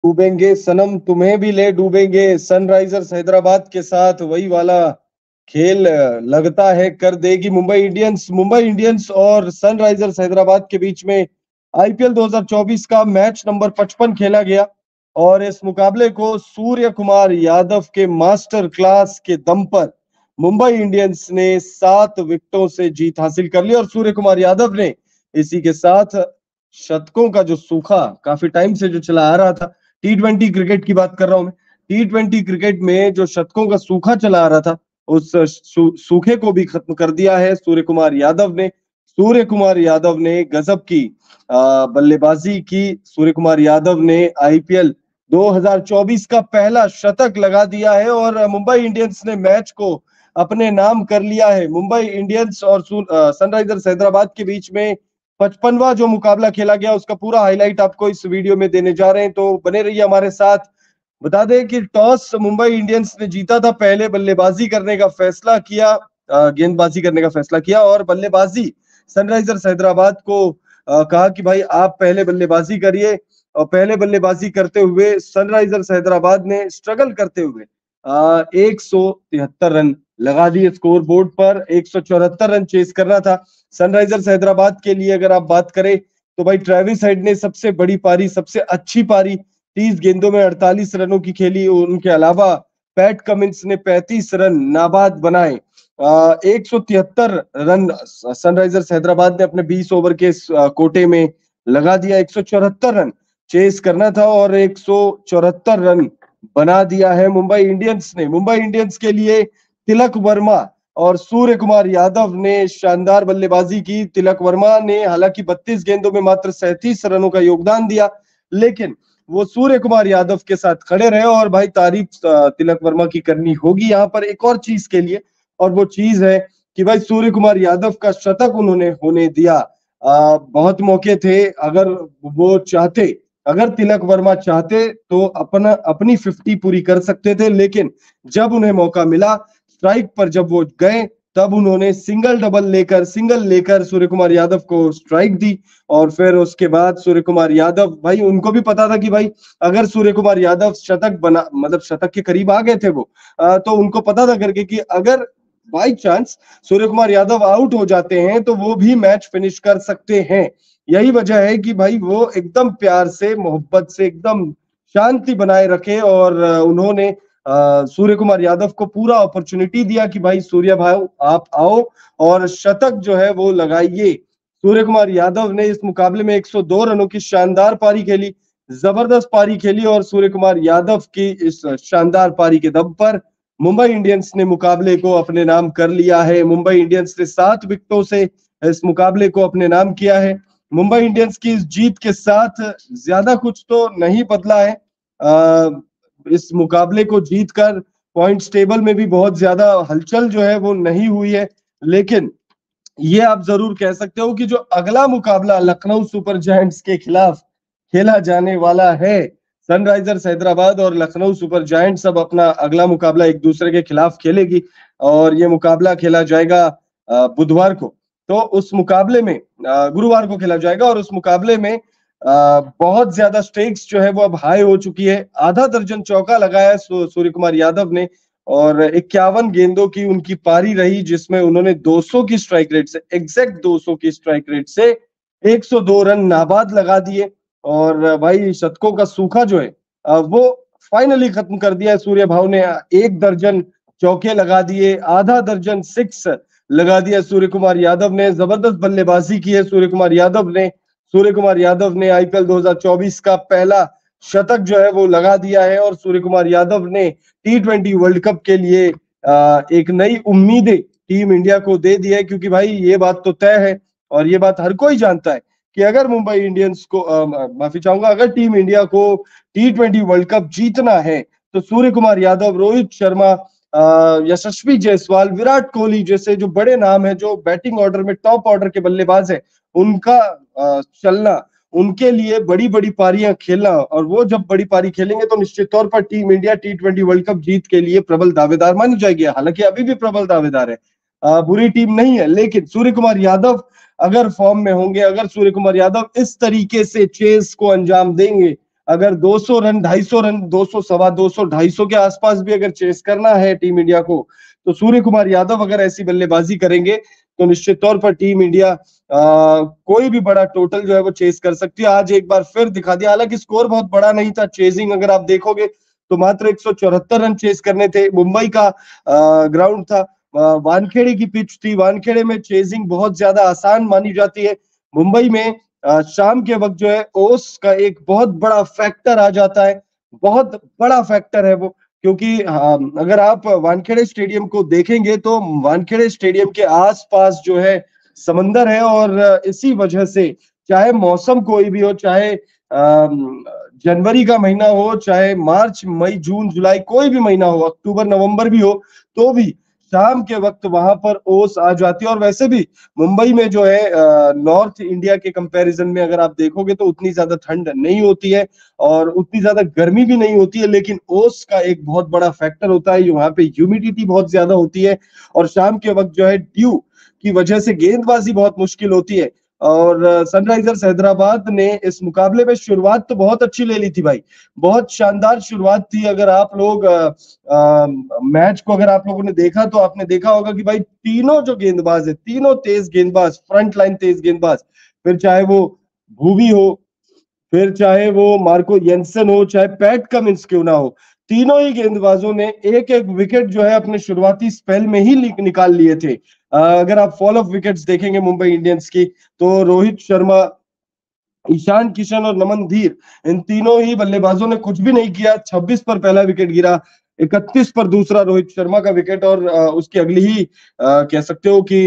डूबेंगे सनम तुम्हें भी ले डूबेंगे। सनराइजर्स हैदराबाद के साथ वही वाला खेल लगता है कर देगी मुंबई इंडियंस। मुंबई इंडियंस और सनराइजर्स हैदराबाद के बीच में आईपीएल 2024 का मैच नंबर 55 खेला गया और इस मुकाबले को सूर्य कुमार यादव के मास्टर क्लास के दम पर मुंबई इंडियंस ने 7 विकेटों से जीत हासिल कर ली और सूर्य कुमार यादव ने इसी के साथ शतकों का जो सूखा काफी टाइम से जो चला आ रहा था, टी20 क्रिकेट की बात कर रहा हूं मैं। टी20 क्रिकेट में जो शतकों का सूखा चला आ रहा था, उस सूखे को भी खत्म कर दिया है सूर्य कुमार यादव ने। सूर्य कुमार यादव ने गजब की बल्लेबाजी की। सूर्य कुमार यादव ने आईपीएल 2024 का पहला शतक लगा दिया है और मुंबई इंडियंस ने मैच को अपने नाम कर लिया है। मुंबई इंडियंस और सनराइजर्स हैदराबाद के बीच में 55वां जो मुकाबला खेला गया, उसका पूरा हाईलाइट आपको इस वीडियो में देने जा रहे हैं, तो बने रहिए हमारे साथ। बता दें कि टॉस मुंबई इंडियंस ने जीता था, पहले बल्लेबाजी करने का फैसला किया, गेंदबाजी करने का फैसला किया और बल्लेबाजी सनराइजर्स हैदराबाद को कहा कि भाई आप पहले बल्लेबाजी करिए। और पहले बल्लेबाजी करते हुए सनराइजर्स हैदराबाद ने स्ट्रगल करते हुए 173 रन लगा दिए स्कोर बोर्ड पर। 174 रन चेस करना था सनराइजर्स हैदराबाद के लिए। अगर आप बात करें तो भाई ट्रेविस हेड ने सबसे बड़ी पारी, सबसे अच्छी पारी 30 गेंदों में 48 रनों की खेली। उनके अलावा पैट कमिंस ने 35 रन नाबाद बनाए। 173 रन सनराइजर्स हैदराबाद ने अपने 20 ओवर के कोटे में लगा दिया। 174 रन चेस करना था और 174 रन बना दिया है मुंबई इंडियंस ने। मुंबई इंडियंस के लिए तिलक वर्मा और सूर्य कुमार यादव ने शानदार बल्लेबाजी की। तिलक वर्मा ने हालांकि 32 गेंदों में मात्र 37 रनों का योगदान दिया, लेकिन वो सूर्य कुमार यादव के साथ खड़े रहे और भाई तारीफ तिलक वर्मा की करनी होगी यहाँ पर एक और चीज के लिए, और वो चीज है कि भाई सूर्य कुमार यादव का शतक उन्होंने होने दिया। बहुत मौके थे, अगर वो चाहते, अगर तिलक वर्मा चाहते तो अपनी 50 पूरी कर सकते थे, लेकिन जब उन्हें मौका मिला स्ट्राइक पर जब वो गए, तब उन्होंने सिंगल लेकर सूर्य कुमार यादव को स्ट्राइक दी। और फिर उसके बाद सूर्य कुमार यादव, भाई उनको भी पता था कि भाई अगर सूर्य कुमार यादव शतक बना, मतलब शतक के करीब आ गए थे वो, तो उनको पता था करके कि अगर by chance Surya Kumar Yadav out हो जाते हैं तो वो भी मैच फिनिश कर सकते हैं। यही वजह है कि भाई वो एकदम प्यार से, मोहब्बत से, एकदम शांति बनाए रखे और उन्होंने सूर्य कुमार यादव को पूरा अपॉर्चुनिटी दिया कि भाई सूर्य भाई आप आओ और शतक जो है वो लगाइए। सूर्य कुमार यादव ने इस मुकाबले में 102 रनों की शानदार पारी खेली, जबरदस्त पारी खेली और सूर्य कुमार यादव की इस शानदार पारी के दम पर मुंबई इंडियंस ने मुकाबले को अपने नाम कर लिया है। मुंबई इंडियंस ने 7 विकेटों से इस मुकाबले को अपने नाम किया है। मुंबई इंडियंस की इस जीत के साथ ज्यादा कुछ तो नहीं बदला है। इस मुकाबले को जीतकर पॉइंट्स टेबल में भी बहुत ज्यादा हलचल जो है वो नहीं हुई है, लेकिन ये आप जरूर कह सकते हो कि जो अगला मुकाबला लखनऊ सुपर जायंट्स के खिलाफ खेला जाने वाला है, सनराइजर्स हैदराबाद और लखनऊ सुपर जायंट्स अब अपना अगला मुकाबला एक दूसरे के खिलाफ खेलेगी और ये मुकाबला खेला जाएगा बुधवार को। तो उस मुकाबले में गुरुवार को खेला जाएगा और उस मुकाबले में बहुत ज्यादा स्टेक्स जो है वो अब हाई हो चुकी है। आधा दर्जन चौका लगाया सूर्य कुमार यादव ने और 51 गेंदों की उनकी पारी रही, जिसमें उन्होंने 200 की स्ट्राइक रेट से, एग्जैक्ट 200 की स्ट्राइक रेट से 102 रन नाबाद लगा दिए और भाई शतकों का सूखा जो है वो फाइनली खत्म कर दिया है। सूर्य भाव ने 1 दर्जन चौके लगा दिए, आधा दर्जन सिक्स लगा दिया सूर्य कुमार यादव ने। जबरदस्त बल्लेबाजी की है सूर्य कुमार यादव ने। सूर्य कुमार यादव ने आईपीएल 2024 का पहला शतक जो है वो लगा दिया है और सूर्य कुमार यादव ने टी20 वर्ल्ड कप के लिए एक नई उम्मीदें टीम इंडिया को दे दी है, क्योंकि भाई ये बात तो तय है और ये बात हर कोई जानता है कि अगर मुंबई इंडियंस को माफी चाहूंगा, अगर टीम इंडिया को टी20 वर्ल्ड कप जीतना है तो सूर्य कुमार यादव, रोहित शर्मा, यशस्वी जायसवाल, विराट कोहली जैसे जो बड़े नाम है, जो बैटिंग ऑर्डर में टॉप ऑर्डर के बल्लेबाज है, उनका चलना, उनके लिए बड़ी बड़ी पारियां खेलना, और वो जब बड़ी पारी खेलेंगे तो निश्चित तौर पर टीम इंडिया टी20 वर्ल्ड कप जीत के लिए प्रबल दावेदार मानी जाएगी। हालांकि अभी भी प्रबल दावेदार है, बुरी टीम नहीं है, लेकिन सूर्य कुमार यादव अगर फॉर्म में होंगे, अगर सूर्य कुमार यादव इस तरीके से चेस को अंजाम देंगे, अगर 200 रन, 250 रन, 200, सवा 200, 250 के आसपास भी अगर चेस करना है टीम इंडिया को, तो सूर्य कुमार यादव अगर ऐसी बल्लेबाजी करेंगे तो निश्चित तौर पर टीम इंडिया कोई भी बड़ा टोटल जो है वो चेस कर सकती है। आज एक बार फिर दिखा दिया, हालांकि स्कोर बहुत बड़ा नहीं था, चेजिंग अगर आप देखोगे तो मात्र 174 रन चेस करने थे। मुंबई का ग्राउंड था, वानखेड़े की पिच थी, वानखेड़े में चेजिंग बहुत ज्यादा आसान मानी जाती है। मुंबई में शाम के वक्त जो है ओस का एक बहुत बड़ा फैक्टर आ जाता है, बहुत बड़ा फैक्टर है वो, क्योंकि अगर आप वानखेड़े स्टेडियम को देखेंगे तो वानखेड़े स्टेडियम के आसपास जो है समंदर है, और इसी वजह से चाहे मौसम कोई भी हो, चाहे जनवरी का महीना हो, चाहे मार्च, मई, जून, जुलाई कोई भी महीना हो, अक्टूबर, नवंबर भी हो, तो भी शाम के वक्त वहां पर ओस आ जाती है। और वैसे भी मुंबई में जो है नॉर्थ इंडिया के कंपैरिजन में अगर आप देखोगे तो उतनी ज्यादा ठंड नहीं होती है और उतनी ज्यादा गर्मी भी नहीं होती है, लेकिन ओस का एक बहुत बड़ा फैक्टर होता है, वहां पे ह्यूमिडिटी बहुत ज्यादा होती है और शाम के वक्त जो है ड्यू की वजह से गेंदबाजी बहुत मुश्किल होती है। और सनराइजर्स हैदराबाद ने इस मुकाबले में शुरुआत तो बहुत अच्छी ले ली थी भाई, बहुत शानदार शुरुआत थी। अगर आप लोग मैच को अगर आप लोगों ने देखा तो आपने देखा होगा कि भाई तीनों जो गेंदबाज है, तीनों तेज गेंदबाज, फ्रंट लाइन तेज गेंदबाज, फिर चाहे वो भूवी हो, फिर चाहे वो मार्को येंसन हो, चाहे पैट कमिंस क्यों ना हो, तीनों ही गेंदबाजों ने एक एक विकेट जो है अपने शुरुआती स्पेल में ही निकाल लिए थे। अगर आप फॉल ऑफ विकेट्स देखेंगे मुंबई इंडियंस की, तो रोहित शर्मा, ईशान किशन और नमन धीर, इन तीनों ही बल्लेबाजों ने कुछ भी नहीं किया। 26 पर पहला विकेट गिरा, 31 पर दूसरा रोहित शर्मा का विकेट, और उसकी अगली ही कह सकते हो कि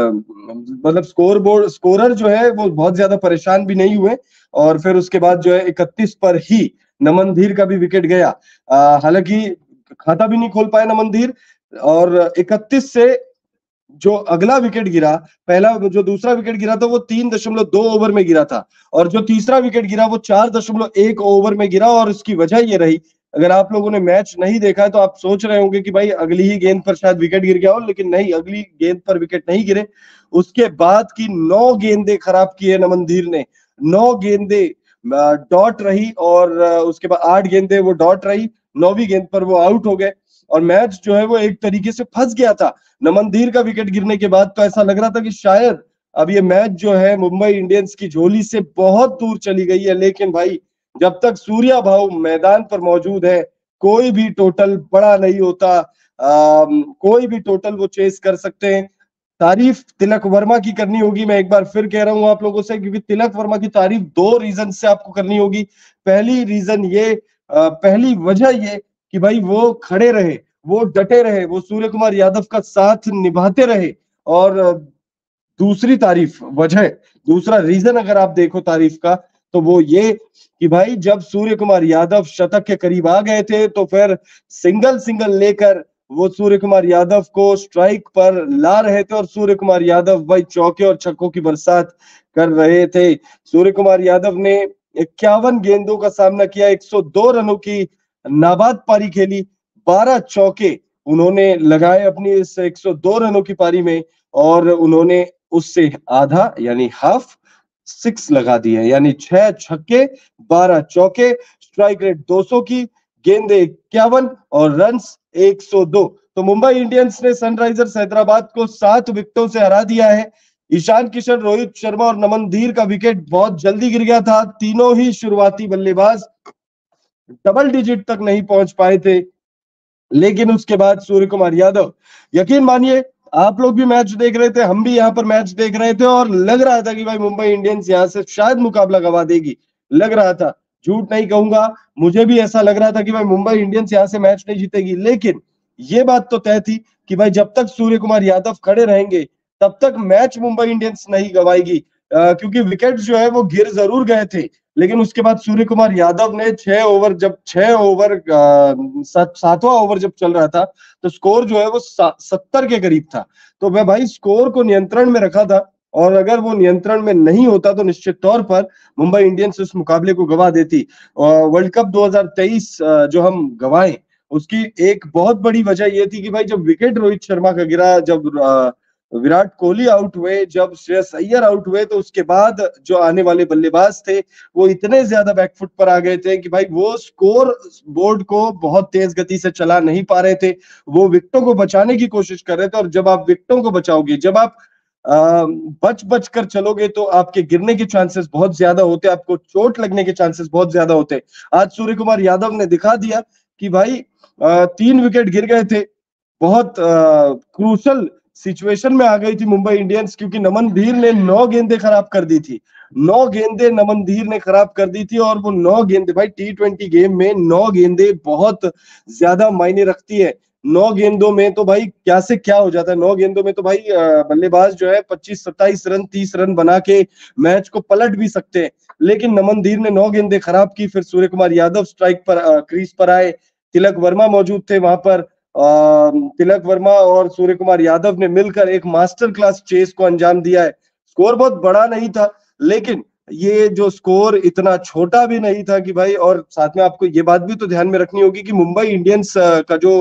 मतलब स्कोरर जो है वो बहुत ज्यादा परेशान भी नहीं हुए, और फिर उसके बाद जो है 31 पर ही नमन धीर का भी विकेट गया। हालांकि खाता भी नहीं खोल पाया नमन धीर, और 31 से जो अगला विकेट गिरा, पहला जो दूसरा विकेट गिरा था वो 3.2 ओवर में गिरा था, और जो तीसरा विकेट गिरा वो 4.1 ओवर में गिरा। और इसकी वजह ये रही, अगर आप लोगों ने मैच नहीं देखा है तो आप सोच रहे होंगे कि भाई अगली ही गेंद पर शायद विकेट गिर गया हो, लेकिन नहीं, अगली गेंद पर विकेट नहीं गिरे। उसके बाद की 9 गेंदें खराब की है नमन धीर ने, 9 गेंदें डॉट रही, और उसके बाद 8 गेंदें वो डॉट रही, 9वीं गेंद पर वो आउट हो गए, और मैच जो है वो एक तरीके से फंस गया था। नमन धीर का विकेट गिरने के बाद तो ऐसा लग रहा था कि शायद अब ये मैच जो है मुंबई इंडियंस की झोली से बहुत दूर चली गई है, लेकिन भाई जब तक सूर्या भाऊ मैदान पर मौजूद है कोई भी टोटल बड़ा नहीं होता। कोई भी टोटल वो चेस कर सकते हैं। तारीफ तिलक वर्मा की करनी होगी, मैं एक बार फिर कह रहा हूं आप लोगों से, क्योंकि तिलक वर्मा की तारीफ 2 रीजन से आपको करनी होगी। पहली रीजन ये, पहली वजह ये कि भाई वो खड़े रहे, वो डटे रहे, वो सूर्य कुमार यादव का साथ निभाते रहे। और दूसरी तारीफ वजह, दूसरा रीजन अगर आप देखो तारीफ का, तो वो ये कि भाई जब सूर्य कुमार यादव शतक के करीब आ गए थे तो फिर सिंगल सिंगल लेकर वो सूर्य कुमार यादव को स्ट्राइक पर ला रहे थे, और सूर्य कुमार यादव भाई चौके और छक्कों की बरसात कर रहे थे। सूर्य कुमार यादव ने 51 गेंदों का सामना किया, 102 रनों की नाबाद पारी खेली, 12 चौके उन्होंने लगाए अपनी इस 102 रनों की पारी में, और उन्होंने उससे आधा यानी हाफ 6 लगा दिए, यानी 6 छक्के 12 चौके, स्ट्राइक रेट 200 की, गेंदे 51 और रन्स 102। तो मुंबई इंडियंस ने सनराइजर्स हैदराबाद को 7 विकेटों से हरा दिया है। ईशान किशन, रोहित शर्मा और नमन धीर का विकेट बहुत जल्दी गिर गया था, तीनों ही शुरुआती बल्लेबाज डबल डिजिट तक नहीं पहुंच पाए थे, लेकिन उसके बाद सूर्य कुमार यादव, यकीन मानिए आप लोग भी मैच देख रहे थे, हम भी यहाँ पर मैच देख रहे थे, और लग रहा था कि भाई मुंबई इंडियंस यहाँ से शायद मुकाबला गवा देगी, लग रहा था, झूठ नहीं कहूंगा, मुझे भी ऐसा लग रहा था कि भाई मुंबई इंडियंस यहाँ से मैच नहीं जीतेगी। लेकिन ये बात तो तय थी कि भाई जब तक सूर्य कुमार यादव खड़े रहेंगे तब तक मैच मुंबई इंडियंस नहीं गवाएगी, क्योंकि विकेट जो है वो गिर जरूर गए थे, लेकिन उसके बाद सूर्य कुमार यादव ने 6 ओवर, जब 6 ओवर 7वां ओवर जब चल रहा था तो स्कोर जो है वो 70 के करीब था, तो वह भाई स्कोर को नियंत्रण में रखा था, और अगर वो नियंत्रण में नहीं होता तो निश्चित तौर पर मुंबई इंडियंस उस मुकाबले को गवा देती। वर्ल्ड कप 2023 जो हम गवाए उसकी एक बहुत बड़ी वजह यह थी कि भाई जब विकेट रोहित शर्मा का गिरा, जब विराट कोहली आउट हुए, जब श्रेयस अय्यर आउट हुए, तो उसके बाद जो आने वाले बल्लेबाज थे वो इतने ज्यादा बैकफुट पर आ गए थे कि भाई वो स्कोर बोर्ड को बहुत तेज गति से चला नहीं पा रहे थे। वो विकेटों को बचाने की कोशिश कर रहे थे, और जब आप विकेटों को बचाओगे, जब आप बच बच कर चलोगे, तो आपके गिरने के चांसेस बहुत ज्यादा होते, आपको चोट लगने के चांसेस बहुत ज्यादा होते। आज सूर्य कुमार यादव ने दिखा दिया कि भाई 3 विकेट गिर गए थे, बहुत क्रूशल सिचुएशन में आ गई थी मुंबई इंडियंस, क्योंकि नमन धीर ने 9 गेंदें खराब कर दी थी। 9 गेंदें नमन धीर ने खराब कर दी थी, और वो 9 गेंदें भाई T20 गेम में 9 गेंदें बहुत ज्यादा मायने रखती है। 9 गेंदों में तो भाई क्या से क्या हो जाता है। 9 गेंदों में तो भाई बल्लेबाज जो है 25-27 रन 30 रन बना के मैच को पलट भी सकते हैं, लेकिन नमन धीर ने 9 गेंदें खराब की। फिर सूर्य कुमार यादव स्ट्राइक पर क्रीज पर आए, तिलक वर्मा मौजूद थे वहां पर। तिलक वर्मा और सूर्य कुमार यादव ने मिलकर एक मास्टर क्लास चेस को अंजाम दिया है। स्कोर बहुत बड़ा नहीं था, लेकिन ये जो स्कोर इतना छोटा भी नहीं था कि भाई, और साथ में आपको ये बात भी तो ध्यान में रखनी होगी कि मुंबई इंडियंस का जो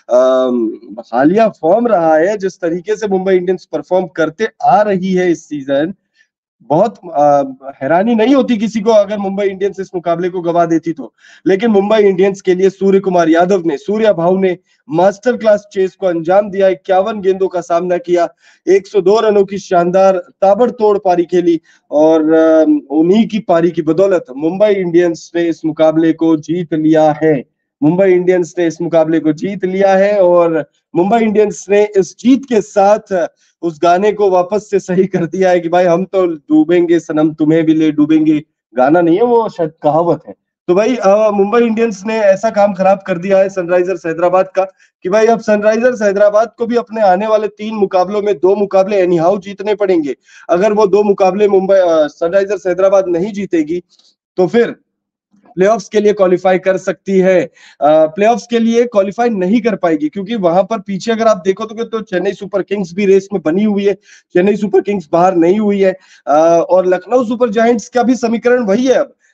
हालिया फॉर्म रहा है, जिस तरीके से मुंबई इंडियंस परफॉर्म करते आ रही है इस सीजन, बहुत हैरानी नहीं होती किसी को अगर मुंबई इंडियंस इस मुकाबले को गवा देती तो। लेकिन मुंबई इंडियंस के लिए सूर्य कुमार यादव ने, सूर्या भाऊ ने मास्टर क्लास चेस को अंजाम दिया। 51 गेंदों का सामना किया, 102 रनों की शानदार ताबड़तोड़ पारी खेली, और उन्हीं की पारी की बदौलत मुंबई इंडियंस ने इस मुकाबले को जीत लिया है। मुंबई इंडियंस ने इस मुकाबले को जीत लिया है, और मुंबई इंडियंस ने इस जीत के साथ उस गाने को वापस से सही कर दिया है कि भाई हम तो डूबेंगे सनम तुम्हें भी ले डूबेंगे। गाना नहीं है वो, शायद कहावत है। तो भाई मुंबई इंडियंस ने ऐसा काम खराब कर दिया है सनराइजर्स हैदराबाद का कि भाई अब सनराइजर्स हैदराबाद को भी अपने आने वाले 3 मुकाबलों में 2 मुकाबले एनीहाउ जीतने पड़ेंगे। अगर वो 2 मुकाबले मुंबई सनराइजर्स हैदराबाद नहीं जीतेगी, तो फिर प्लेऑफ्स के लिए क्वालिफाई कर सकती है। प्लेऑफ्स के लिए क्वालिफाई नहीं कर पाएगी, क्योंकि वहां पर पीछे अगर आप देखोगे तो चेन्नई सुपर किंग्स भी रेस में बनी हुई है। चेन्नई सुपर किंग्स बाहर नहीं हुई है, और लखनऊ सुपर जायंट्स का भी समीकरण वही है। अब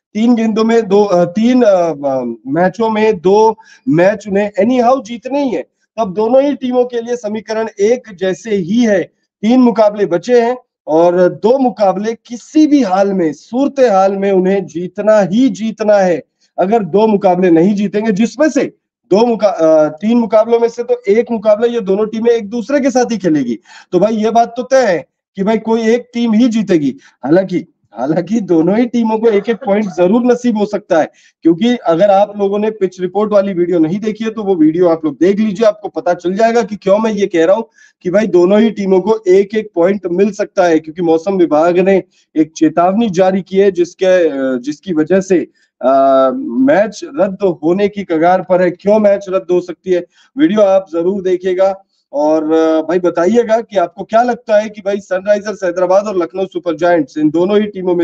3 मैचों में 2 मैच उन्हें एनी हाउ जीतने ही है। अब दोनों ही टीमों के लिए समीकरण एक जैसे ही है। 3 मुकाबले बचे हैं, और 2 मुकाबले किसी भी हाल में, सूरत हाल में उन्हें जीतना ही जीतना है। अगर 2 मुकाबले नहीं जीतेंगे, जिसमें से 3 मुकाबलों में से तो एक मुकाबला ये दोनों टीमें एक दूसरे के साथ ही खेलेगी, तो भाई ये बात तो तय है कि भाई कोई एक टीम ही जीतेगी। हालांकि हालांकि दोनों ही टीमों को एक एक पॉइंट जरूर नसीब हो सकता है, क्योंकि अगर आप लोगों ने पिच रिपोर्ट वाली वीडियो नहीं देखी है तो वो वीडियो आप लोग देख लीजिए, आपको पता चल जाएगा कि क्यों मैं ये कह रहा हूं कि भाई दोनों ही टीमों को एक एक पॉइंट मिल सकता है। क्योंकि मौसम विभाग ने एक चेतावनी जारी की है, जिसकी वजह से मैच रद्द होने की कगार पर है। क्यों मैच रद्द हो सकती है, वीडियो आप जरूर देखिएगा, और भाई बताइएगा कि आपको क्या लगता है कि भाई सनराइजर्स हैदराबाद और लखनऊ सुपर जायंट्स, इन दोनों ही टीमों में